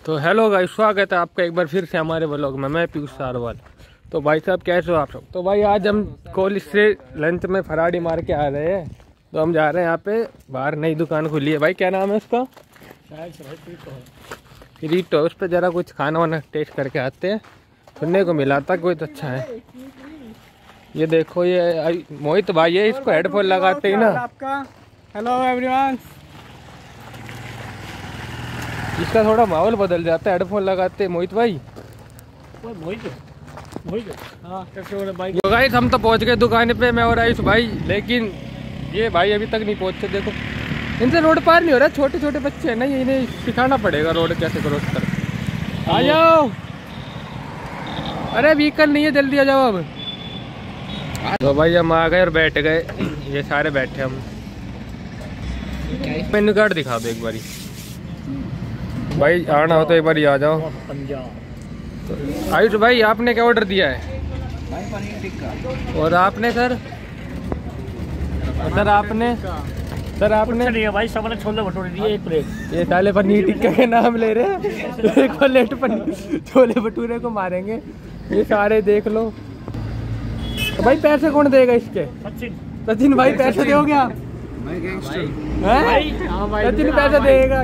तो hello guys, स्वागत है आपका एक बार फिर से हमारे व्लॉग में। मैं पीयूष सारवाल। तो भाई साहब कैसे हो आप सब? तो भाई आज हम कॉलेज से लंच में फराड़ी मार के आ रहे हैं। तो हम जा रहे हैं यहाँ पे बाहर नई दुकान खुली है। भाई क्या नाम है उसका? रीटो। उस पर ज़रा कुछ खाना वाना टेस्ट करके आते हैं। सुनने को मिला था कोई तो अच्छा है। ये देखो ये मोहित भाई है, इसको हेडफोन लगाते ही ना आपका। Hello everyone. इसका थोड़ा माहौल बदल जाता है हेडफोन लगाते। मोहित भाई तो गाइस हम तो पहुंच गए दुकान पे, मैं और आयुष भाई। लेकिन ये भाई अभी तक नहीं पहुंचे। देखो इनसे रोड पार नहीं हो रहा। छोटे छोटे बच्चे हैं ना, ये इन्हें सिखाना पड़ेगा रोड कैसे क्रॉस कर। आ जाओ, अरे व्हीकल नहीं है, जल्दी आ जाओ अब। तो भाई हम आ गए और बैठ गए। ये सारे बैठे हम। मेन्यू कार्ड दिखा दो एक बारी भाई, आना हो तो एक बार आ जाओ। तो आयुष भाई आपने क्या ऑर्डर दिया है? भाई पनीर टिक्का। और आपने सर? सर आपने भाई सबने छोले भटूरे दिए एक प्लेट। ये साले पनीर टिक्का के नाम ले रहे हैं। एक प्लेट पनीर छोले भटूरे को मारेंगे ये सारे, देख लो। तो भाई पैसे कौन देगा इसके? सचिन भाई पैसे दोगे आप? सचिन पैसे देगा।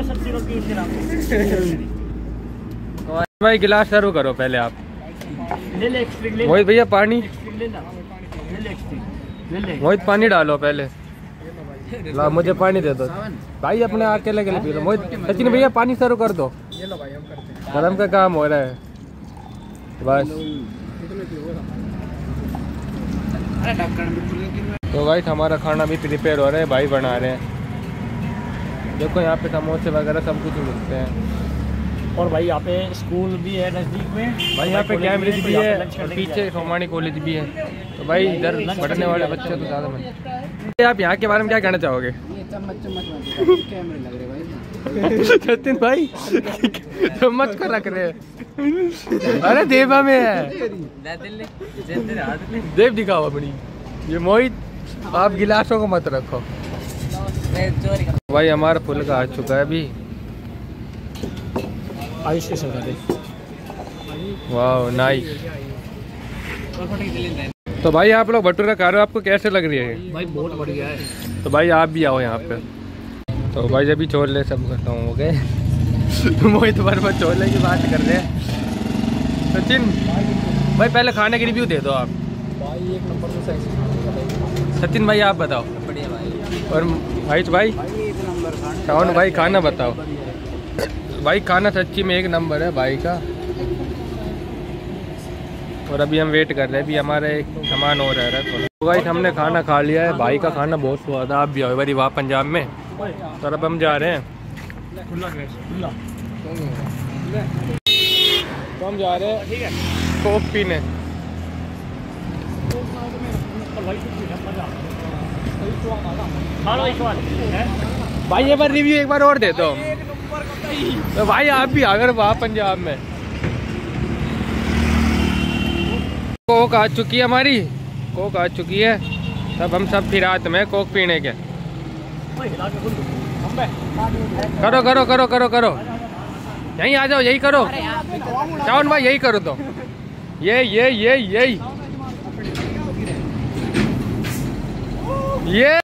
भाई गिलास सर्व करो पहले आप। मोहित भैया पानी, मोहित पानी डालो पहले। ला मुझे पानी दे दो भाई, अपने अकेले के लिए पी लो। मोहित सचिन भैया पानी सर्व कर दो। गरम का काम हो रहा है बस। तो भाई हमारा खाना भी प्रिपेयर हो रहा है, भाई बना रहे हैं। देखो यहाँ पे समोसे वगैरह सब कुछ मिलते हैं। और भाई यहाँ पे स्कूल भी है नजदीक में। भाई यहाँ पे कैम्ब्रिज भी है और पीछे सोमानी कॉलेज भी है। तो भाई इधर पढ़ने वाले बच्चे तो ज़्यादा मन। आप यहाँ के बारे में क्या कहना चाहोगे? सचिन भाई चम्मच को रख रहे हैं। अरे देवा में है, देव दिखाओ अपनी। ये मोहित आप गिलासों को मत रखो। भाई हमारा फुल का आ चुका है अभी। आयुष के सगा दे। वाह नाइस। तो भाई आप लोग भटूरा खा रहे हो, आपको कैसे लग रही है? भाई बहुत बढ़िया है। तो भाई आप भी आओ यहाँ पे। तो भाई अभी छोले सब खत्म हो गए। मोहित वर्मा छोले की बात कर रहे हैं। सचिन भाई पहले खाने की रिव्यू दे दो आप। भाई एक नंबर में सही। सचिन भाई आप बताओ। बढ़िया भाई। और आयुष भाई, शावन भाई खाना बताओ। भाई खाना सच्ची में एक नंबर है भाई का। और अभी हम वेट कर रहे हैं, अभी हमारे एक सामान और रह रहा है। तो भाई हमने खाना खा लिया है। भाई का खाना बहुत स्वाद है। आप भी आओ भाई वहाँ पंजाब में। तो अब हम जा रहे हैं। तो हम जा रहे हैं कोक पीने। भाई ये बार रिव्यू एक बार और दे दो। तो भाई आप भी अगर वहाँ पंजाब में। कोक आ चुकी है हमारी, कोक आ चुकी है। तब हम सब फिर रात में कोक पीने के। करो करो करो करो करो, यहीं आ जाओ, यही करो शावन भाई, यही करो। तो यही ये